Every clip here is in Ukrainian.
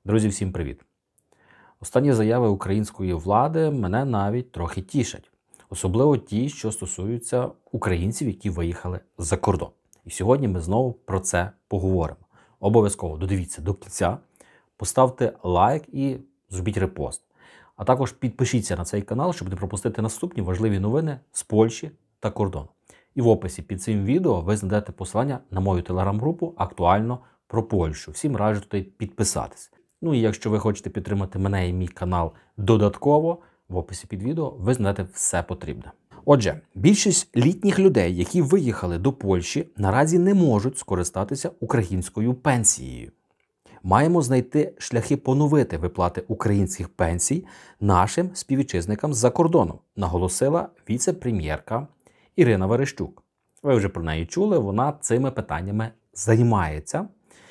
Друзі, всім привіт! Останні заяви української влади мене навіть трохи тішать. Особливо ті, що стосуються українців, які виїхали за кордон. І сьогодні ми знову про це поговоримо. Обов'язково додивіться до кінця, поставте лайк і зробіть репост. А також підпишіться на цей канал, щоб не пропустити наступні важливі новини з Польщі та кордону. І в описі під цим відео ви знайдете посилання на мою телеграм-групу «Актуально про Польщу». Всім раджу туди підписатись. Ну і якщо ви хочете підтримати мене і мій канал додатково, в описі під відео ви знайдете все потрібне. Отже, більшість літніх людей, які виїхали до Польщі, наразі не можуть скористатися українською пенсією. Маємо знайти шляхи поновити виплати українських пенсій нашим співвітчизникам з-за кордону, наголосила віце-прем'єрка Ірина Верещук. Ви вже про неї чули, вона цими питаннями займається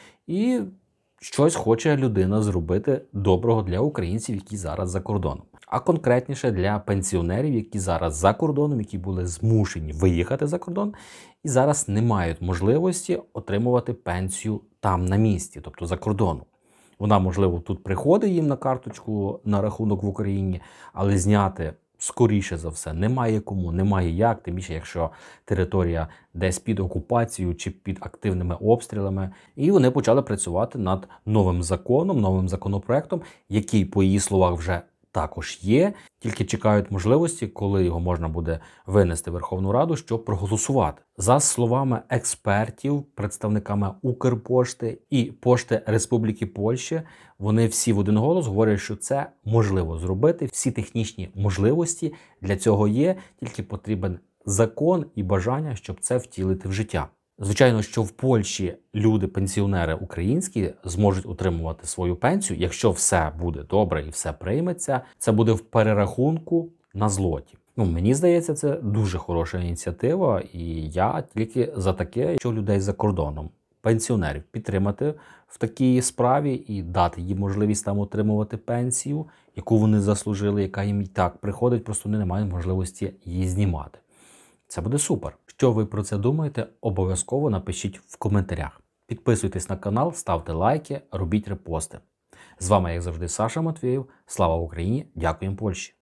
і щось хоче людина зробити доброго для українців, які зараз за кордоном. А конкретніше для пенсіонерів, які зараз за кордоном, які були змушені виїхати за кордон і зараз не мають можливості отримувати пенсію там на місці, тобто за кордоном. Вона, можливо, тут приходить їм на карточку на рахунок в Україні, але зняти скоріше за все немає кому, немає як, тим більше, якщо територія десь під окупацією чи під активними обстрілами. І вони почали працювати над новим законом, новим законопроектом, який, по її словах, вже також є, тільки чекають можливості, коли його можна буде винести в Верховну Раду, щоб проголосувати. За словами експертів, представниками Укрпошти і Пошти Республіки Польща, вони всі в один голос говорять, що це можливо зробити. Всі технічні можливості для цього є, тільки потрібен закон і бажання, щоб це втілити в життя. Звичайно, що в Польщі люди, пенсіонери українські, зможуть отримувати свою пенсію, якщо все буде добре і все прийметься, це буде в перерахунку на злоті. Мені здається, це дуже хороша ініціатива, і я тільки за таке, що людей за кордоном, пенсіонерів, підтримати в такій справі і дати їм можливість там отримувати пенсію, яку вони заслужили, яка їм і так приходить, просто вони не мають можливості її знімати. Це буде супер. Що ви про це думаєте, обов'язково напишіть в коментарях. Підписуйтесь на канал, ставте лайки, робіть репости. З вами, як завжди, Саша Матвєєв. Слава Україні! Дякуємо Польщі!